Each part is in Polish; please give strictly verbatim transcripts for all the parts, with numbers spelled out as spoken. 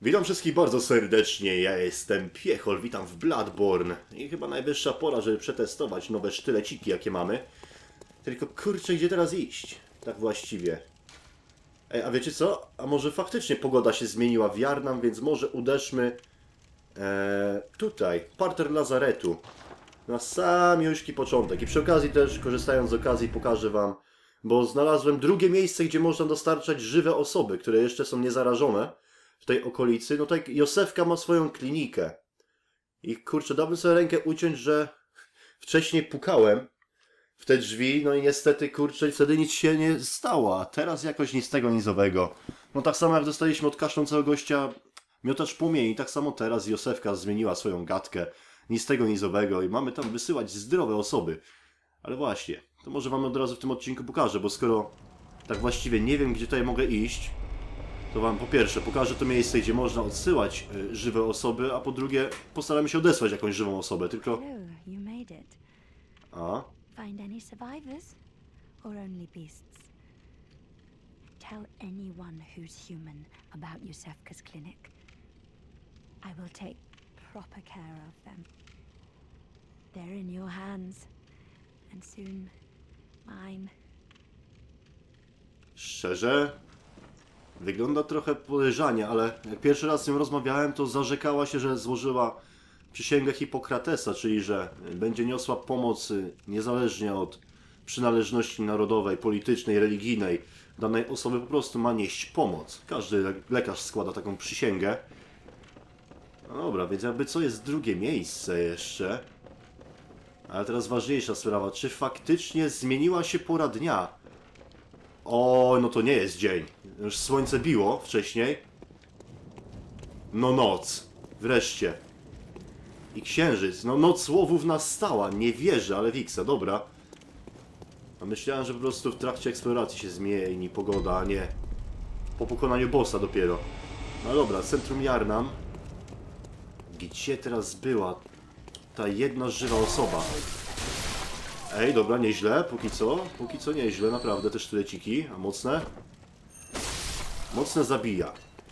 Witam wszystkich bardzo serdecznie, ja jestem Piechol, witam w Bloodborne i chyba najwyższa pora, żeby przetestować nowe sztyleciki, jakie mamy. Tylko kurczę, gdzie teraz iść? Tak właściwie. Ej, a wiecie co? A może faktycznie pogoda się zmieniła w Jarnam, więc może uderzmy ee, tutaj, parter lazaretu. Na samiuśki początek. I przy okazji też, korzystając z okazji, pokażę wam, bo znalazłem drugie miejsce, gdzie można dostarczać żywe osoby, które jeszcze są niezarażone w tej okolicy. No tak, Josefka ma swoją klinikę. I kurczę, dałbym sobie rękę uciąć, że wcześniej pukałem w te drzwi, no i niestety, kurczę, wtedy nic się nie stało, a teraz jakoś nic tego nizowego. No tak samo jak dostaliśmy od kaszlącego gościa miotacz płomieni, tak samo teraz Josefka zmieniła swoją gadkę. Nic tego nizowego i mamy tam wysyłać zdrowe osoby. Ale właśnie, to może wam od razu w tym odcinku pokażę, bo skoro tak właściwie nie wiem, gdzie tutaj mogę iść, to wam po pierwsze pokażę to miejsce, gdzie można odsyłać y, żywe osoby, a po drugie postaramy się odesłać jakąś żywą osobę, tylko... You made it. A? Find any survivors? Or only beasts? Tell anyone who's human about Yusefka's clinic. I will take proper care of them. They're in your hands. And soon, mine. Szczerze? Wygląda trochę podejrzanie, ale jak pierwszy raz z nią rozmawiałem, to zarzekała się, że złożyła przysięgę Hipokratesa, czyli że będzie niosła pomoc niezależnie od przynależności narodowej, politycznej, religijnej. Danej osoby po prostu ma nieść pomoc. Każdy lekarz składa taką przysięgę. No dobra, więc jakby co jest drugie miejsce jeszcze. Ale teraz ważniejsza sprawa, czy faktycznie zmieniła się pora dnia? O, no to nie jest dzień. Już słońce biło wcześniej. No noc. Wreszcie. I księżyc. No noc łowów nastała. Nie wierzę, ale Wiksa, dobra. A myślałem, że po prostu w trakcie eksploracji się zmieni pogoda, a nie po pokonaniu bossa dopiero. No dobra, centrum Jarnam. Gdzie teraz była ta jedna żywa osoba? Ej, dobra, nieźle, póki co. Póki co nieźle, naprawdę, te sztyleciki. A mocne? Mocne zabija.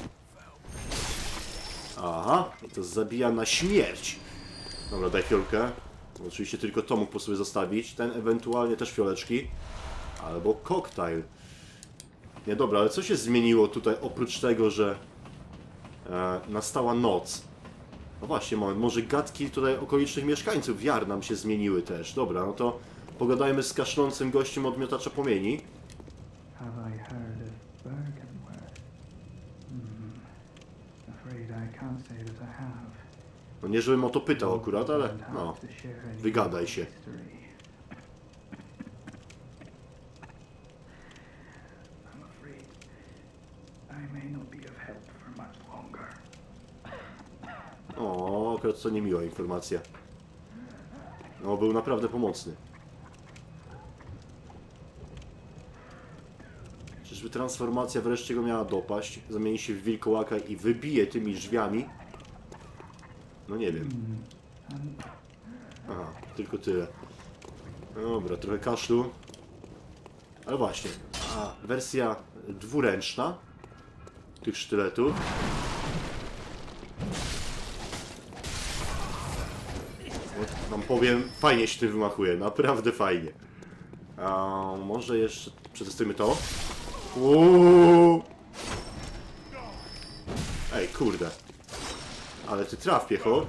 Aha, i to zabija na śmierć. Dobra, daj fiolkę. Oczywiście tylko to mógł po sobie zostawić. Ten ewentualnie też fioleczki. Albo koktajl. Nie, dobra, ale co się zmieniło tutaj oprócz tego, że e, nastała noc? No właśnie, moment, może gadki tutaj okolicznych mieszkańców Jarnam się zmieniły też. Dobra, no to pogadajmy z kaszlącym gościem od miotacza płomieni. Have I heard of Bergenworth? Hmm. Afraid I can't say that I have. No nie, żebym o to pytał akurat, ale no, wygadaj się. I'm afraid I may not be of help for much longer. O, akurat to niemiła informacja. No, był naprawdę pomocny. Czyżby transformacja wreszcie go miała dopaść, zamieni się w wilkołaka i wybije tymi drzwiami? No nie wiem. Aha, tylko tyle. Dobra, trochę kaszlu. Ale właśnie, a wersja dwuręczna tych sztyletów. Wam powiem, fajnie się tym wymachuje, naprawdę fajnie. A może jeszcze przetestujmy to? Uuu. Ej, kurde. Ale ty traf, piecho.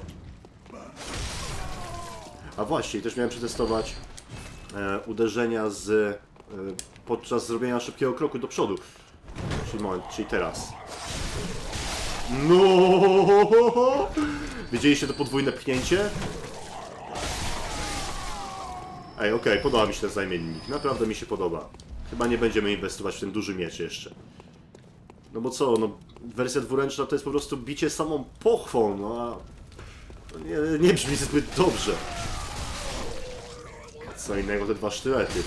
A właśnie, też miałem przetestować e, uderzenia z e, podczas zrobienia szybkiego kroku do przodu. Czyli moment, czyli teraz. No! Widzieliście to podwójne pchnięcie? Ej, okej, okay, podoba mi się ten zamiennik. Naprawdę mi się podoba. Chyba nie będziemy inwestować w ten duży miecz jeszcze. No bo co, no wersja dwuręczna to jest po prostu bicie samą pochwą, no a... To nie, nie brzmi zbyt dobrze. Co innego te dwa sztylety.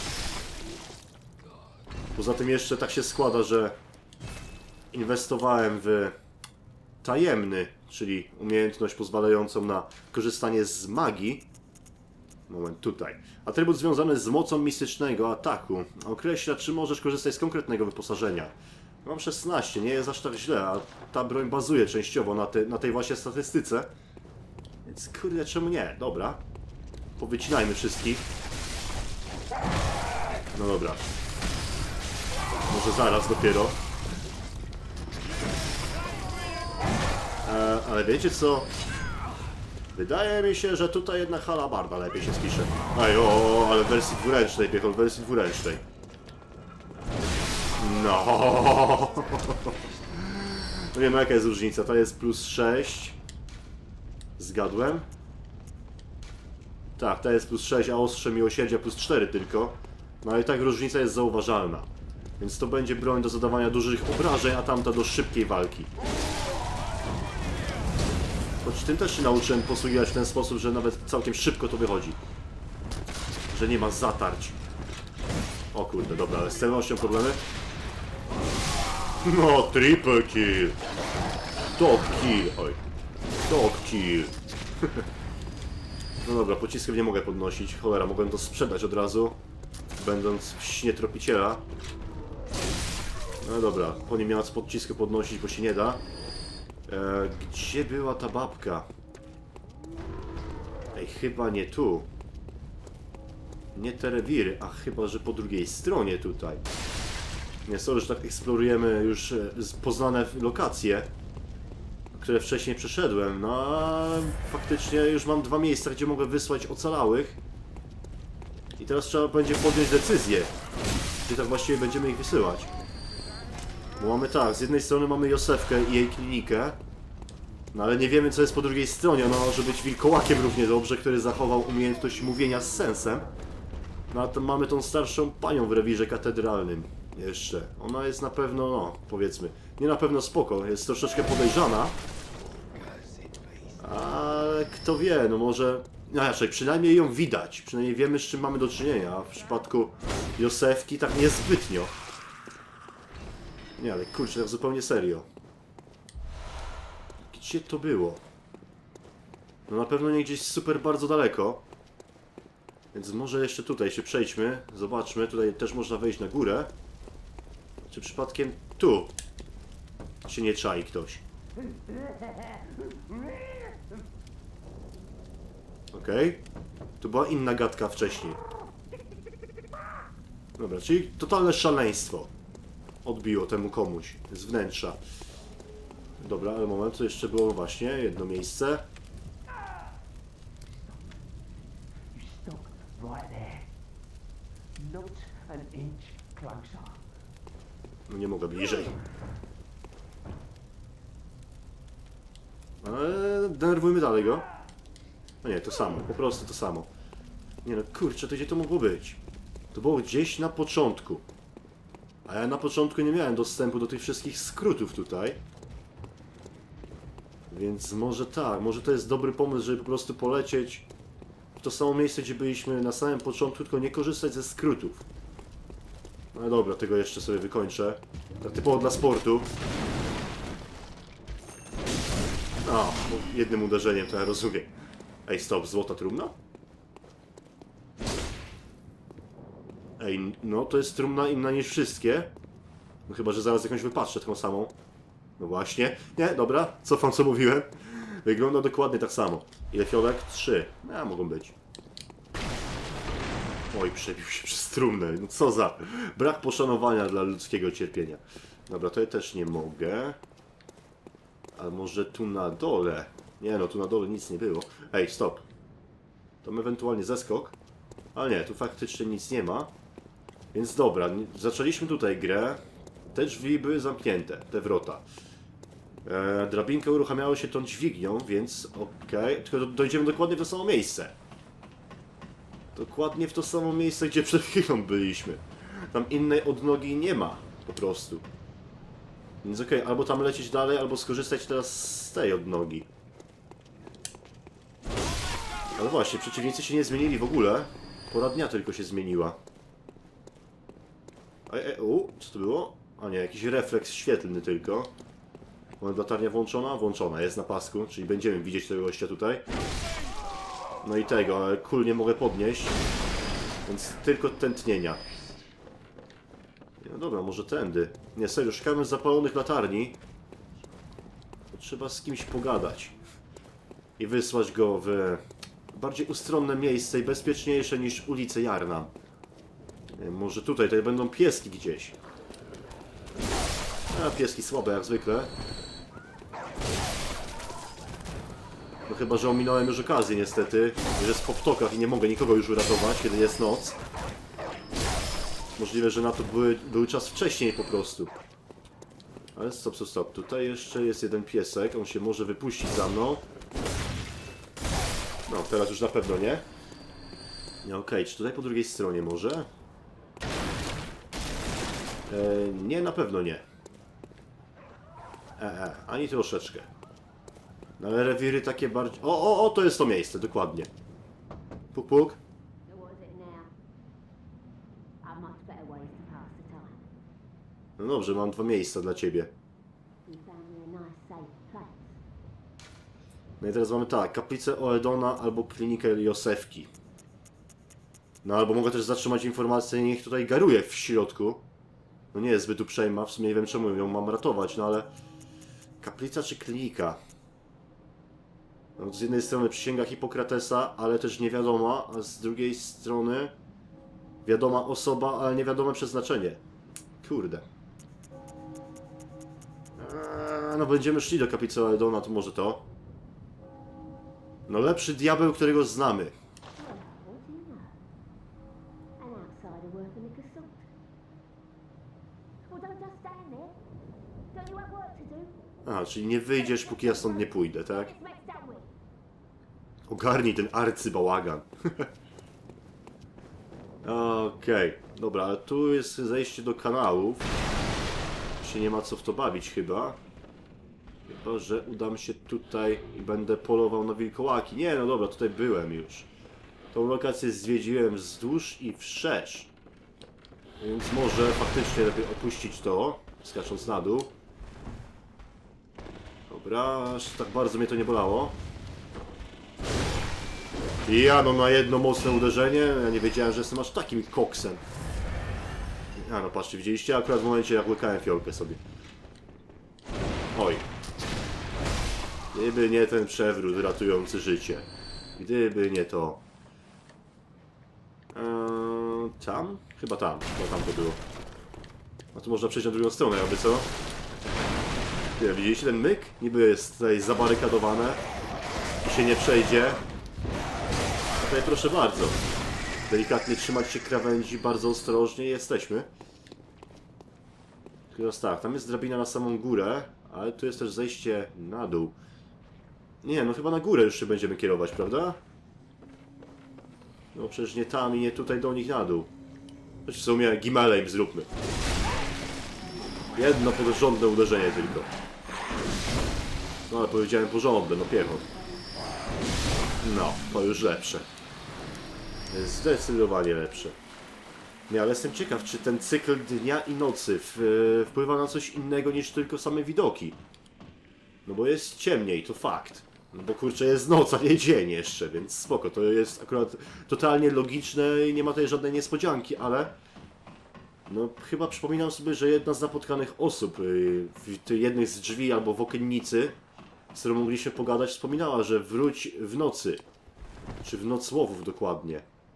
Poza tym jeszcze tak się składa, że inwestowałem w tajemny, czyli umiejętność pozwalającą na korzystanie z magii. Moment, tutaj. Atrybut związany z mocą mistycznego ataku. Określa, czy możesz korzystać z konkretnego wyposażenia. Mam szesnaście, nie jest aż tak źle, a ta broń bazuje częściowo na, te, na tej właśnie statystyce. Więc kurde, czemu nie? Dobra. Powycinajmy wszystkich. No dobra. Może zaraz dopiero. E, ale wiecie co? Wydaje mi się, że tutaj jednak halabarda lepiej się spisze. Ej, o, ale w wersji dwuręcznej, piechol, w wersji dwuręcznej. No. No nie wiem, jaka jest różnica. Ta jest plus sześć. Zgadłem? Tak, ta jest plus sześć, a ostrze miłosierdzia plus cztery tylko. No ale i tak różnica jest zauważalna. Więc to będzie broń do zadawania dużych obrażeń, a tamta do szybkiej walki. Choć tym też się nauczyłem posługiwać w ten sposób, że nawet całkiem szybko to wychodzi. Że nie ma zatarć. O kurde, dobra, ale z celnością problemy? No, triple kill! Top kill! Oj. Top kill! No dobra, pociskiem nie mogę podnosić. Cholera, mogłem to sprzedać od razu. Będąc w śnie tropiciela. No dobra, po nim miała z podcisku podnosić, bo się nie da. E, gdzie była ta babka? Ej, chyba nie tu. Nie te rewiry, a chyba, że po drugiej stronie tutaj. Nie, sorry, że tak eksplorujemy już e, poznane lokacje, które wcześniej przeszedłem. No a faktycznie już mam dwa miejsca, gdzie mogę wysłać ocalałych. I teraz trzeba będzie podjąć decyzję, gdzie tak właściwie będziemy ich wysyłać. Bo mamy tak, z jednej strony mamy Josefkę i jej klinikę. No ale nie wiemy, co jest po drugiej stronie. Ona może być wilkołakiem równie dobrze, który zachował umiejętność mówienia z sensem. No a to mamy tą starszą panią w rewirze katedralnym. Jeszcze. Ona jest na pewno, no, powiedzmy, nie na pewno spoko, jest troszeczkę podejrzana. Ale kto wie, no może... No raczej, przynajmniej ją widać. Przynajmniej wiemy, z czym mamy do czynienia. A w przypadku Josefki tak niezbytnio. Nie, ale kurczę, tak zupełnie serio. Gdzie to było? No na pewno nie gdzieś super bardzo daleko. Więc może jeszcze tutaj się przejdźmy. Zobaczmy, tutaj też można wejść na górę. Czy przypadkiem tu się nie czai ktoś? Okej. Okay. Tu była inna gadka wcześniej. Dobra, czyli totalne szaleństwo odbiło temu komuś z wnętrza. Dobra, ale moment, to jeszcze było właśnie jedno miejsce. No nie mogę bliżej. Ale denerwujmy dalej go. No nie, to samo, po prostu to samo. Nie no, kurczę, to gdzie to mogło być? To było gdzieś na początku. A ja na początku nie miałem dostępu do tych wszystkich skrótów tutaj. Więc może tak, może to jest dobry pomysł, żeby po prostu polecieć w to samo miejsce, gdzie byliśmy na samym początku, tylko nie korzystać ze skrótów. No dobra, tego jeszcze sobie wykończę. Tak typowo dla sportu. O, jednym uderzeniem to ja rozumiem. Ej, stop, złota trumna? Ej, no to jest trumna inna niż wszystkie. No chyba, że zaraz jakąś wypatrzę taką samą. No właśnie. Nie, dobra, cofam co mówiłem. Wygląda dokładnie tak samo. Ile fiolek? Trzy. No, mogą być. Oj, przebił się przez trumnę. No co za brak poszanowania dla ludzkiego cierpienia. Dobra, to ja też nie mogę. Ale może tu na dole? Nie no, tu na dole nic nie było. Ej, stop. To ewentualnie zeskok. Ale nie, tu faktycznie nic nie ma. Więc dobra, zaczęliśmy tutaj grę. Te drzwi były zamknięte, te wrota. E, drabinka uruchamiała się tą dźwignią, więc okej. Okay. Tylko dojdziemy dokładnie w to samo miejsce. Dokładnie w to samo miejsce, gdzie przed chwilą byliśmy. Tam innej odnogi nie ma, po prostu. Więc okej, okay, albo tam lecieć dalej, albo skorzystać teraz z tej odnogi. Ale właśnie, przeciwnicy się nie zmienili w ogóle. Pora dnia tylko się zmieniła. Ej, ej, u, co to było? A nie, jakiś refleks świetlny tylko. Mamy latarnia włączona? Włączona, jest na pasku, czyli będziemy widzieć tego gościa tutaj. No i tego, ale kul nie mogę podnieść. Więc tylko tętnienia. No dobra, może tędy. Nie, serio, szukamy zapalonych latarni. To trzeba z kimś pogadać. I wysłać go w bardziej ustronne miejsce i bezpieczniejsze niż ulice Jarna. Nie, może tutaj, tutaj będą pieski gdzieś. A, pieski słabe jak zwykle. No chyba, że ominąłem już okazję niestety, że jest po ptokach i nie mogę nikogo już uratować, kiedy jest noc. Możliwe, że na to były, był czas wcześniej po prostu. Ale stop, stop, stop. Tutaj jeszcze jest jeden piesek, on się może wypuścić za mną. No, teraz już na pewno nie. Nie, okej, czy tutaj po drugiej stronie może? E, nie, na pewno nie. E, e, ani troszeczkę. No ale rewiry takie bardziej... O, o, o, to jest to miejsce, dokładnie. Puk, puk. So what is it now? Are much better ways to pass the time. No dobrze, mam dwa miejsca dla ciebie. You found me a nice, safe place. No i teraz mamy tak, kaplicę Oedona albo klinikę Josefki. No albo mogę też zatrzymać informację, niech tutaj garuje w środku. No nie jest zbyt uprzejma, w sumie nie wiem czemu ją mam ratować, no ale... Kaplica czy klinika? No, z jednej strony przysięga Hipokratesa, ale też niewiadoma, a z drugiej strony... Wiadoma osoba, ale niewiadome przeznaczenie. Kurde. Eee, no będziemy szli do kaplicy Oedona, to może to. No lepszy diabeł, którego znamy. What do you know? An outsider working a castle. Well, don't just stand there. Don't you have work to do? Aha, czyli nie wyjdziesz, póki ja stąd nie pójdę, tak? Let's make that way. Ogarnij ten arcybałagan. Okej, okay. Dobra, ale tu jest zejście do kanałów. Się nie ma co w to bawić chyba. Chyba, że udam się tutaj i będę polował na wilkołaki. Nie, no dobra, tutaj byłem już. Tą lokację zwiedziłem wzdłuż i wszerz. Więc może faktycznie lepiej opuścić to, skacząc na dół. Dobra, aż tak bardzo mnie to nie bolało. I ja no na jedno mocne uderzenie, ja nie wiedziałem, że jestem aż takim koksem. A no patrzcie, widzieliście akurat w momencie jak łykałem fiolkę sobie. Oj. Gdyby nie ten przewrót ratujący życie. Gdyby nie to. Eee, tam? Chyba tam, chyba tam to było. A tu można przejść na drugą stronę, jakby co? Nie, widzieliście ten myk? Niby jest tutaj zabarykadowane i się nie przejdzie. A tutaj proszę bardzo. Delikatnie trzymać się krawędzi, bardzo ostrożnie jesteśmy. Teraz tak, tam jest drabina na samą górę, ale tu jest też zejście na dół. Nie, no chyba na górę już się będziemy kierować, prawda? No przecież nie tam i nie tutaj do nich na dół. Choć w sumie gimele im zróbmy. Jedno porządne uderzenie tylko. No ale powiedziałem porządne, no piechot. No, to już lepsze. Zdecydowanie lepsze. Nie, ale jestem ciekaw, czy ten cykl dnia i nocy w, wpływa na coś innego niż tylko same widoki. No bo jest ciemniej, to fakt. No bo kurczę, jest noc, a nie dzień jeszcze, więc spoko. To jest akurat totalnie logiczne i nie ma tutaj żadnej niespodzianki, ale... No chyba przypominam sobie, że jedna z napotkanych osób yy, w tych jednych z drzwi albo w okiennicy, z którą mogliśmy pogadać, wspominała, że wróć w nocy. Czy w nocłowów dokładnie.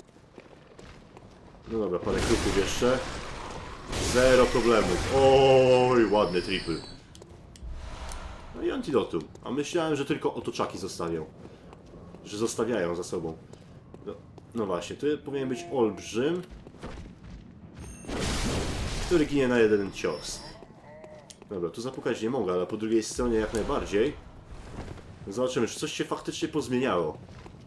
No dobra, parę kruków jeszcze. Zero problemów. Oj, ładny triple. No i antidotum. A myślałem, że tylko otoczaki zostawią. Że zostawiają za sobą. No, no właśnie, tu powinien być olbrzym, który ginie na jeden cios. Dobra, tu zapukać nie mogę, ale po drugiej stronie jak najbardziej. Zobaczymy, czy coś się faktycznie pozmieniało.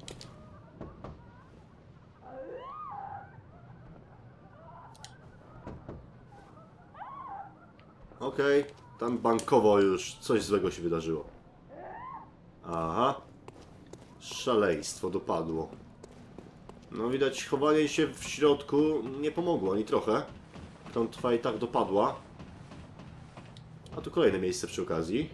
Okej, okay, tam bankowo już coś złego się wydarzyło. Aha. Szaleństwo dopadło. No widać, chowanie się w środku nie pomogło ani trochę. Klątwa i tak dopadła. A tu kolejne miejsce przy okazji.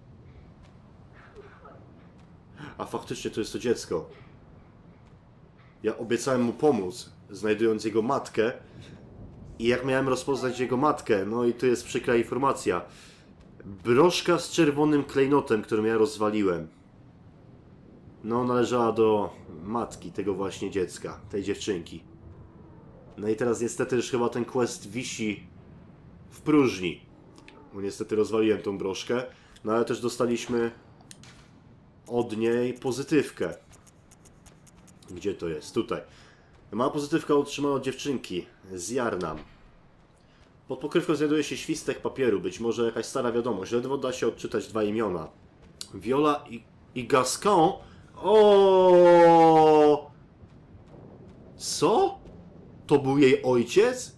A faktycznie to jest to dziecko. Ja obiecałem mu pomóc, znajdując jego matkę. I jak miałem rozpoznać jego matkę? No i tu jest przykra informacja. Broszka z czerwonym klejnotem, którą ja rozwaliłem. No, należała do matki tego właśnie dziecka, tej dziewczynki. No i teraz niestety już chyba ten quest wisi w próżni. Bo niestety rozwaliłem tą broszkę. No ale też dostaliśmy od niej pozytywkę. Gdzie to jest? Tutaj. Mała pozytywka otrzymana od dziewczynki z Jarnam. Pod pokrywką znajduje się świstek papieru, być może jakaś stara wiadomość. Ledwo da się odczytać dwa imiona. Viola i, i Gascon? O! Co? To był jej ojciec?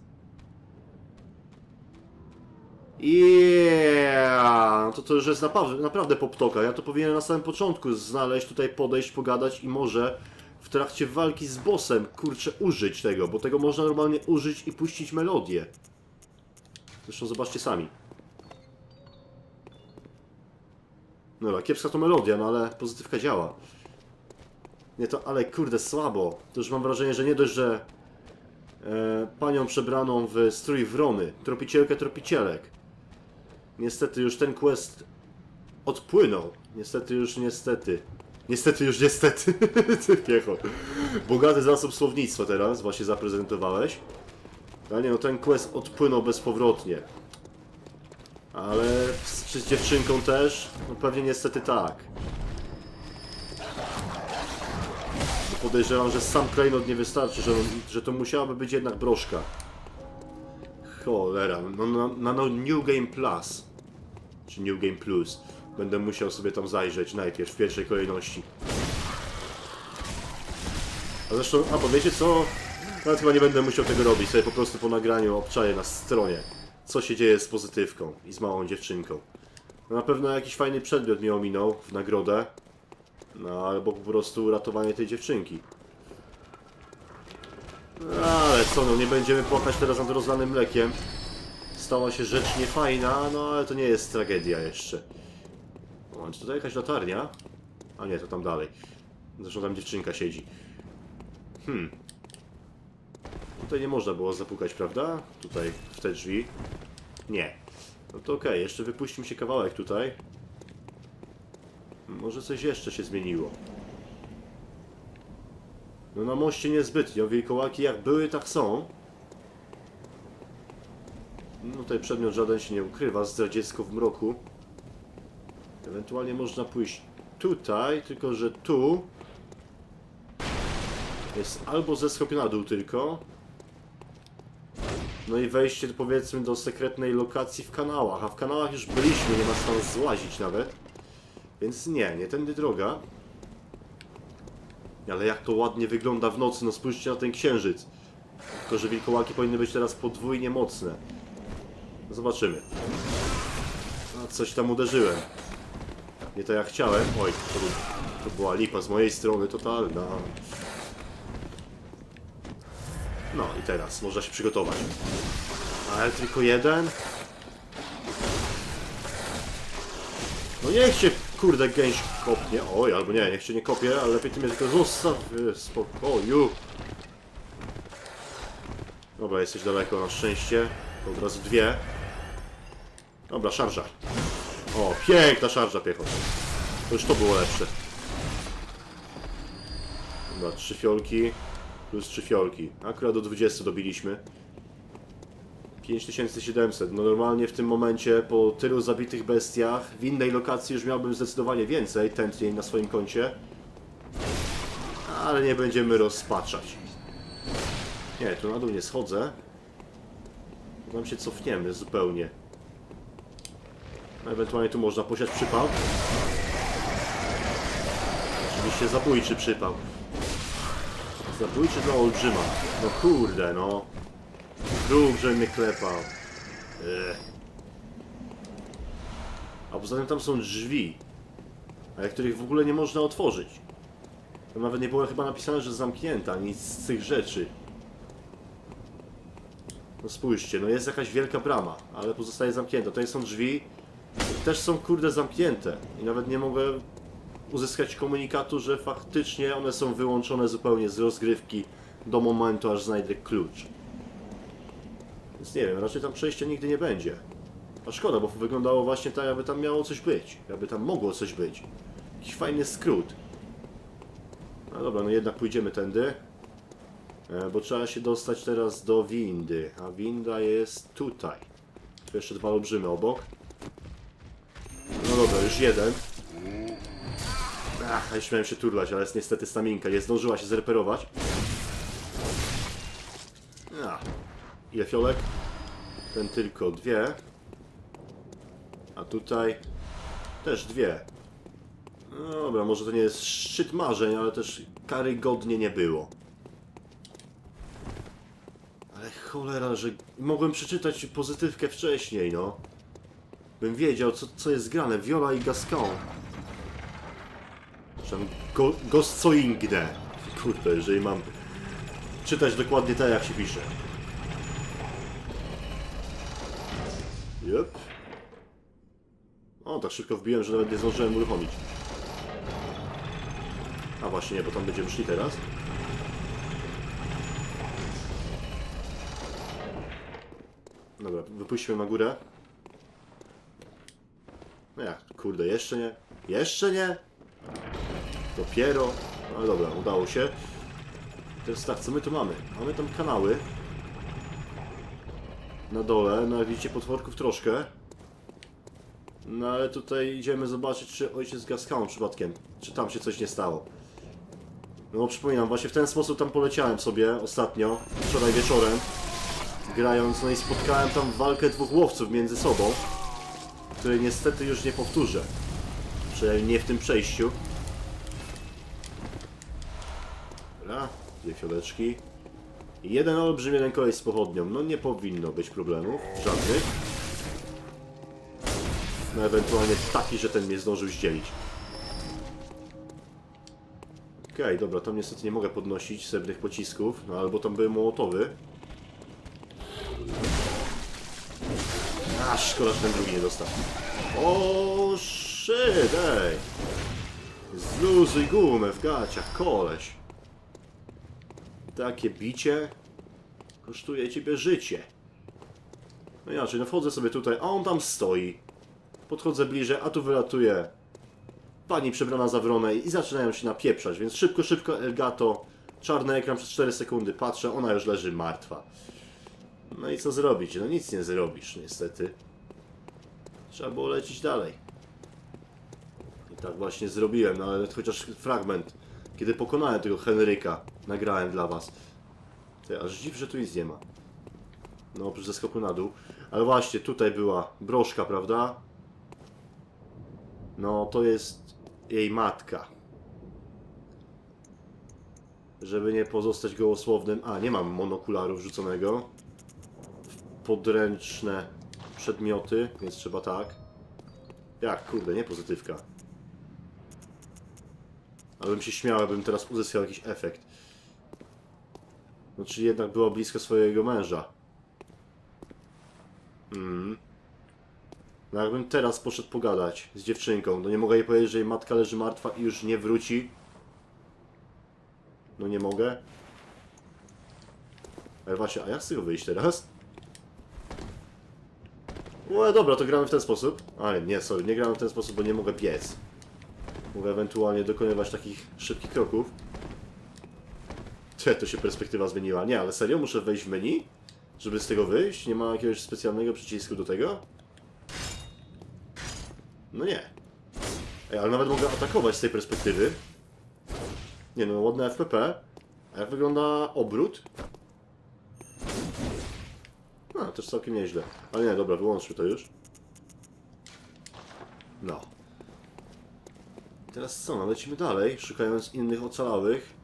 Yeah! No to to już jest naprawdę, naprawdę poptoka. Ja to powinienem na samym początku znaleźć, tutaj podejść, pogadać i może w trakcie walki z bossem, kurczę, użyć tego, bo tego można normalnie użyć i puścić melodię. Zresztą zobaczcie sami. Dobra, kiepska to melodia, no ale pozytywka działa. Nie to, ale kurde, słabo. To już mam wrażenie, że nie dość, że e, panią przebraną w strój wrony, tropicielkę tropicielek. Niestety już ten quest odpłynął. Niestety już niestety. Niestety już niestety. Ty piecho. Bogaty zasób słownictwa teraz właśnie zaprezentowałeś. Ale nie, no ten quest odpłynął bezpowrotnie. Ale z, czy z dziewczynką też? No pewnie niestety tak. Bo podejrzewam, że sam klejnot nie wystarczy, że, że to musiałaby być jednak broszka. Cholera, no na, na, na New Game Plus. Czy New Game Plus. Będę musiał sobie tam zajrzeć najpierw, w pierwszej kolejności. A zresztą, a bo wiecie co? Nawet chyba nie będę musiał tego robić, sobie po prostu po nagraniu obczaję na stronie, co się dzieje z pozytywką i z małą dziewczynką. No na pewno jakiś fajny przedmiot mi ominął w nagrodę, no albo po prostu uratowanie tej dziewczynki. No, ale co, no nie będziemy płakać teraz nad rozlanym mlekiem. Stała się rzecz niefajna, no ale to nie jest tragedia jeszcze. O, czy tutaj jakaś latarnia? A nie, to tam dalej. Zresztą tam dziewczynka siedzi. Hmm. Tutaj nie można było zapukać, prawda? Tutaj, w te drzwi. Nie. No to okej, okay. Jeszcze wypuścimy się kawałek tutaj. Może coś jeszcze się zmieniło. No na moście niezbytnio. Wilkołaki jak były, tak są. No tutaj przedmiot żaden się nie ukrywa. Zdradziecko w mroku. Ewentualnie można pójść tutaj, tylko że tu jest albo zeskok na dół tylko. No i wejście, powiedzmy, do sekretnej lokacji w kanałach. A w kanałach już byliśmy, nie ma stąd złazić nawet. Więc nie, nie tędy droga. Ale jak to ładnie wygląda w nocy, no spójrzcie na ten księżyc. Tylko że wilkołaki powinny być teraz podwójnie mocne. No zobaczymy. A coś tam uderzyłem. Nie to jak chciałem. Oj, to, był, to była lipa z mojej strony totalna. No i teraz można się przygotować. Ale tylko jeden? No niech się, kurde, gęś kopnie. Oj, albo nie, niech się nie kopie, ale lepiej ty mnie tylko zostaw w spokoju. Dobra, jesteś daleko na szczęście. To od razu dwie. Dobra, szarża. O, piękna szarża piechota. To już to było lepsze. Dobra, trzy fiolki. Plus trzy fiolki. Akurat do dwudziestu dobiliśmy. pięć tysięcy siedemset. No normalnie w tym momencie, po tylu zabitych bestiach, w innej lokacji już miałbym zdecydowanie więcej, tętniej na swoim koncie. Ale nie będziemy rozpaczać. Nie, tu na dół nie schodzę. Tam się cofniemy zupełnie. No, ewentualnie tu można posiać przypał. Oczywiście zabójczy przypał. Zabójczy dla olbrzyma. No kurde, no. Drób, że mnie klepał. Ech. A poza tym tam są drzwi, ale których w ogóle nie można otworzyć. Tam nawet nie było chyba napisane, że zamknięta, nic z tych rzeczy. No spójrzcie, no jest jakaś wielka brama, ale pozostaje zamknięta. Tutaj są drzwi, też są kurde zamknięte. I nawet nie mogę uzyskać komunikatu, że faktycznie one są wyłączone zupełnie z rozgrywki do momentu, aż znajdę klucz. Więc nie wiem, raczej tam przejścia nigdy nie będzie. A szkoda, bo wyglądało właśnie tak, jakby tam miało coś być. Jakby tam mogło coś być. Jakiś fajny skrót. No dobra, no jednak pójdziemy tędy. E, bo trzeba się dostać teraz do windy. A winda jest tutaj. Tu jeszcze dwa olbrzymy obok. No dobra, już jeden. Ach, już miałem się turlać, ale jest niestety staminka. Nie zdążyła się zreperować. A, ile fiolek? Ten tylko dwie. A tutaj też dwie. No dobra, może to nie jest szczyt marzeń, ale też karygodnie nie było. Ale cholera, że mogłem przeczytać pozytywkę wcześniej, no. Bym wiedział, co, co jest grane. Viola i Gascon. Przepraszam, go, Goscoingne. Kurde, jeżeli mam czytać dokładnie tak, jak się pisze. Jep. O, tak szybko wbiłem, że nawet nie zdążyłem uruchomić. A właśnie nie, bo tam będziemy szli teraz. Dobra, wypuśćmy na górę. No jak, kurde, jeszcze nie. Jeszcze nie. Dopiero. No dobra, udało się. Teraz tak, co my tu mamy? Mamy tam kanały. Na dole, no jak widzicie, potworków troszkę. No ale tutaj idziemy zobaczyć, czy ojciec Gascon przypadkiem, czy tam się coś nie stało. No przypominam, właśnie w ten sposób tam poleciałem sobie ostatnio, wczoraj wieczorem, grając, no i spotkałem tam walkę dwóch łowców między sobą, której niestety już nie powtórzę. Przynajmniej nie w tym przejściu. Dobra, dwie fioleczki. I jeden olbrzym, jeden koleś z pochodnią. No nie powinno być problemów, żadnych. No ewentualnie taki, że ten mnie zdążył zdzielić. Okej, okay, dobra, tam niestety nie mogę podnosić srebrnych pocisków, no albo tam były mołotowy. A, szkoda, że ten drugi nie dostał. O, shit, ej! Zluzuj gumę w gaciach, koleś. Takie bicie kosztuje ciebie życie. No inaczej, no wchodzę sobie tutaj, a on tam stoi. Podchodzę bliżej, a tu wylatuje pani przebrana za wronę i zaczynają się napieprzać, więc szybko, szybko Elgato, czarny ekran przez cztery sekundy, patrzę, ona już leży martwa. No i co zrobić? No nic nie zrobisz, niestety. Trzeba było lecieć dalej. I tak właśnie zrobiłem, no ale chociaż fragment, kiedy pokonałem tego Henryka, nagrałem dla was. Ty, aż dziw, że tu nic nie ma. No oprócz zeskoku na dół. Ale właśnie, tutaj była broszka, prawda? No, to jest jej matka. Żeby nie pozostać gołosłownym... A, nie mam monokularu wrzuconego. Podręczne przedmioty, więc trzeba tak. Jak, kurde, nie pozytywka. Ale bym się śmiał, bym teraz uzyskał jakiś efekt. No, czyli jednak była blisko swojego męża. Hmm. No jakbym teraz poszedł pogadać z dziewczynką, no nie mogę jej powiedzieć, że jej matka leży martwa i już nie wróci. No nie mogę. Ale właśnie, a jak z tego wyjść teraz? No dobra, to gramy w ten sposób. Ale nie, sorry, nie gramy w ten sposób, bo nie mogę biec. Mogę ewentualnie dokonywać takich szybkich kroków. Cze, to się perspektywa zmieniła. Nie, ale serio? Muszę wejść w menu? Żeby z tego wyjść? Nie ma jakiegoś specjalnego przycisku do tego? No nie. Ej, ale nawet mogę atakować z tej perspektywy. Nie no, ładne F P P. A jak wygląda obrót? No, też całkiem nieźle. Ale nie, dobra, wyłączmy to już. No. Teraz co? No, lecimy dalej, szukając innych ocalałych.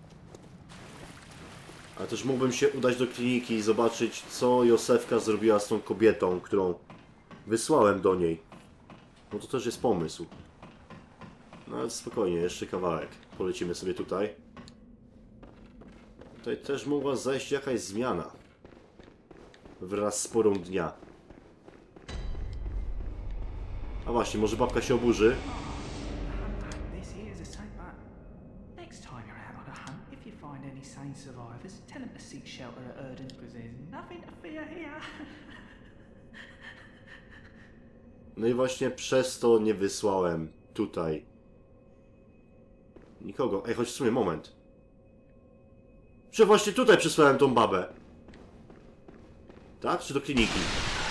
Ale też mógłbym się udać do kliniki i zobaczyć, co Józefka zrobiła z tą kobietą, którą wysłałem do niej. No to też jest pomysł. No ale spokojnie, jeszcze kawałek. Polecimy sobie tutaj. Tutaj też mogła zajść jakaś zmiana. Wraz z porą dnia. A właśnie, może babka się oburzy. survivors. Tell them to seek shelter at Erdens, because there's nothing to fear here. No i właśnie przez to nie wysłałem tutaj nikogo. Ej, chodź w sumie, moment. Czy właśnie tutaj przysłałem tą babę? Tak? Czy do kliniki?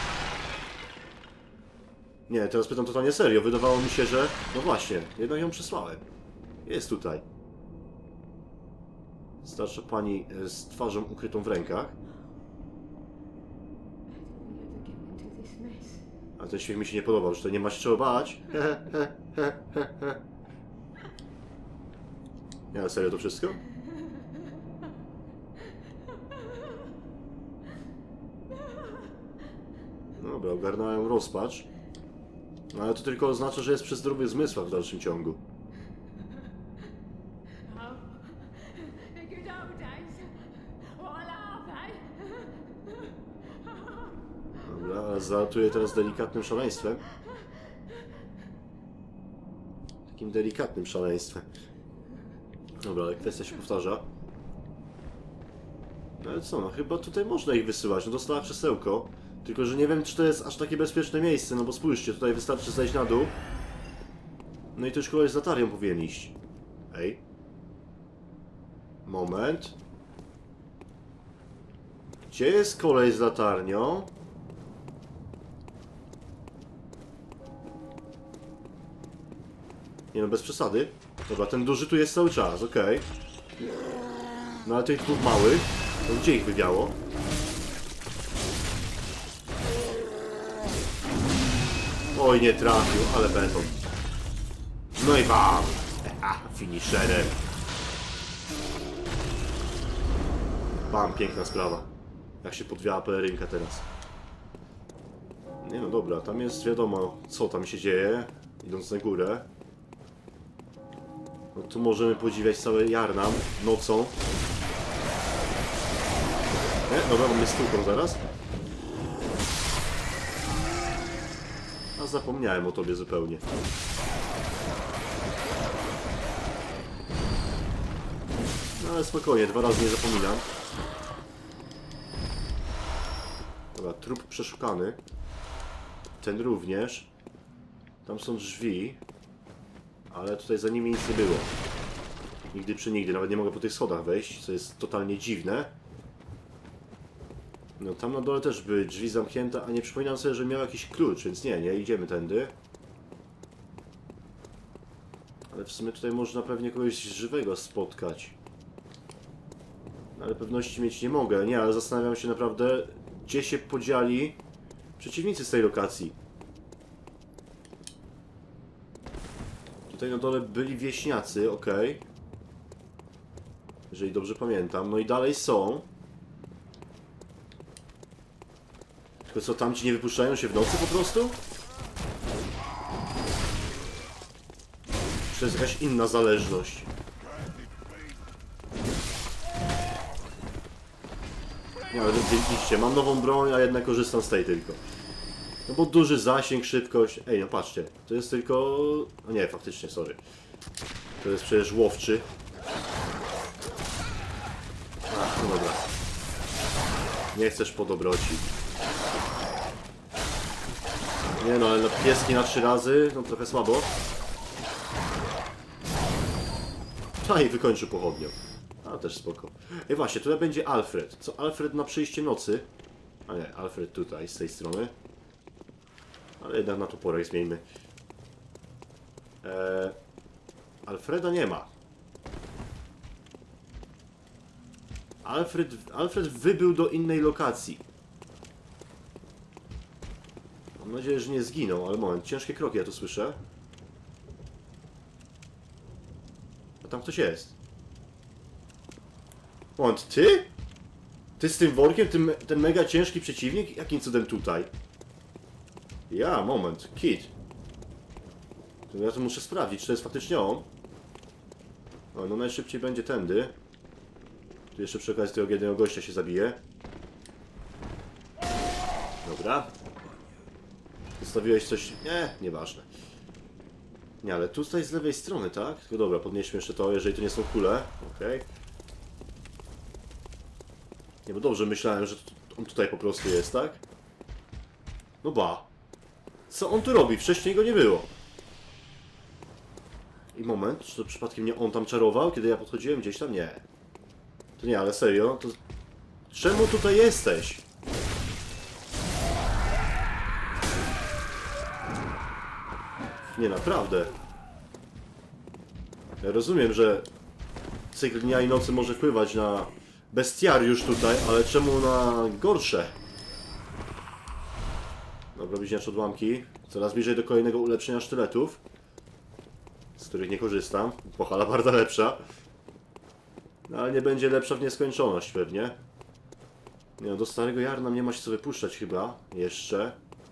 Nie, teraz pytam totalnie serio. Wydawało mi się, że... No właśnie, jednak ją przysłałem. Jest tutaj. Starsza pani z twarzą ukrytą w rękach. A ten śmiech mi się nie podobał, że tutaj nie ma się czego bać. Nie, ale serio to wszystko? Dobra, ogarnąłem rozpacz. No ale to tylko oznacza, że jest przy zdrowych zmysłach w dalszym ciągu. Dobra, ale zalatuję teraz delikatnym szaleństwem. Takim delikatnym szaleństwem. Dobra, ale kwestia się powtarza. No ale co, no chyba tutaj można ich wysyłać. No dostała krzesełko. Tylko, że nie wiem, czy to jest aż takie bezpieczne miejsce, no bo spójrzcie, tutaj wystarczy zejść na dół. No i to już koleś z latarią powinien iść. Ej. Moment. Gdzie jest kolej z latarnią? Nie no, bez przesady. Dobra, ten duży tu jest cały czas, okej. Okay. No ale tych dwóch małych, no gdzie ich wywiało? Oj, nie trafił, ale beton. No i bam! Aha, finisherem. Bam, piękna sprawa. Jak się podwiała pelerynka teraz. Nie no dobra, tam jest wiadomo, co tam się dzieje, idąc na górę. No tu możemy podziwiać cały Jarnam nocą. Nie, dobra, mamy stłuką zaraz. A zapomniałem o tobie zupełnie. No ale spokojnie, dwa razy nie zapominam. Dobra, trup przeszukany. Ten również. Tam są drzwi. Ale tutaj za nimi nic nie było. Nigdy przy nigdy. Nawet nie mogę po tych schodach wejść, co jest totalnie dziwne. No tam na dole też były drzwi zamknięte, a nie przypominam sobie, że miał jakiś klucz, więc nie, nie idziemy tędy. Ale w sumie tutaj można pewnie kogoś żywego spotkać. Ale pewności mieć nie mogę. Nie, ale zastanawiam się naprawdę, gdzie się podzieli przeciwnicy z tej lokacji. Tutaj na dole byli wieśniacy, okej. Okay. Jeżeli dobrze pamiętam. No i dalej są. Tylko co, tamci nie wypuszczają się w nocy po prostu? Czy to jest jakaś inna zależność? Nie, ale widzicie, mam nową broń, a jednak korzystam z tej tylko. No bo duży zasięg, szybkość... Ej, no patrzcie, to jest tylko... No nie, faktycznie, sorry. To jest przecież łowczy. Ach, no dobra. Nie chcesz po dobroci. Nie no, ale na pieski na trzy razy, no trochę słabo. A i wykończył pochodnią. A też spoko. Ej właśnie, tutaj będzie Alfred. Co Alfred na przyjście nocy? A nie, Alfred tutaj, z tej strony. Ale jednak na toporek zmieńmy. Eee, Alfreda nie ma. Alfred, Alfred wybył do innej lokacji. Mam nadzieję, że nie zginął, ale moment, ciężkie kroki ja tu słyszę. A tam ktoś jest. Moment, ty? Ty z tym workiem, tym, ten mega ciężki przeciwnik? Jakim cudem tutaj? Ja, moment, Kid. To ja to muszę sprawdzić, czy to jest faktycznie on. O, no najszybciej będzie tędy. Tu jeszcze przy okazji tego jednego gościa się zabije. Dobra. Zostawiłeś coś... Nie, nieważne. Nie, ale tutaj z lewej strony, tak? Tylko dobra, podnieśmy jeszcze to, jeżeli to nie są kule. Okej. Okay. Nie, bo dobrze myślałem, że on tutaj po prostu jest, tak? No ba. Co on tu robi? Wcześniej go nie było. I moment, czy to przypadkiem nie on tam czarował, kiedy ja podchodziłem gdzieś tam? Nie. To nie, ale serio? To... Czemu tutaj jesteś? Nie, naprawdę. Ja rozumiem, że cykl dnia i nocy może wpływać na bestiariusz tutaj, ale czemu na gorsze? Dobra, bliźniacz odłamki. Coraz bliżej do kolejnego ulepszenia sztyletów, z których nie korzystam. Pochała bardzo lepsza. No, ale nie będzie lepsza w nieskończoność pewnie. Nie no, do starego Jarna nie ma się co wypuszczać chyba. Jeszcze.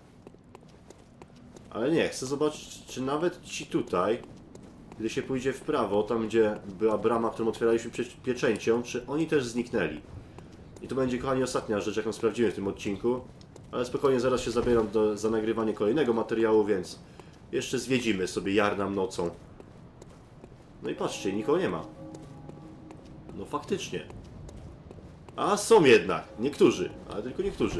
Ale nie, chcę zobaczyć, czy nawet ci tutaj, gdy się pójdzie w prawo, tam gdzie była brama, którą otwieraliśmy pieczęcią, czy oni też zniknęli. I to będzie, kochani, ostatnia rzecz, jaką sprawdziłem w tym odcinku. Ale spokojnie, zaraz się zabieram do, za nagrywanie kolejnego materiału, więc jeszcze zwiedzimy sobie Jarnam nocą. No i patrzcie, nikogo nie ma. No faktycznie. A są jednak, niektórzy, ale tylko niektórzy.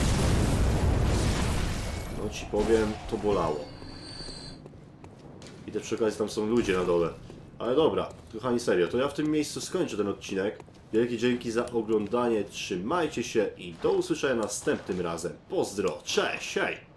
No ci powiem, to bolało. I też przy okazji tam są ludzie na dole. Ale dobra, kochani, serio, to ja w tym miejscu skończę ten odcinek. Wielkie dzięki za oglądanie, trzymajcie się i do usłyszenia następnym razem. Pozdro, cześć, hej!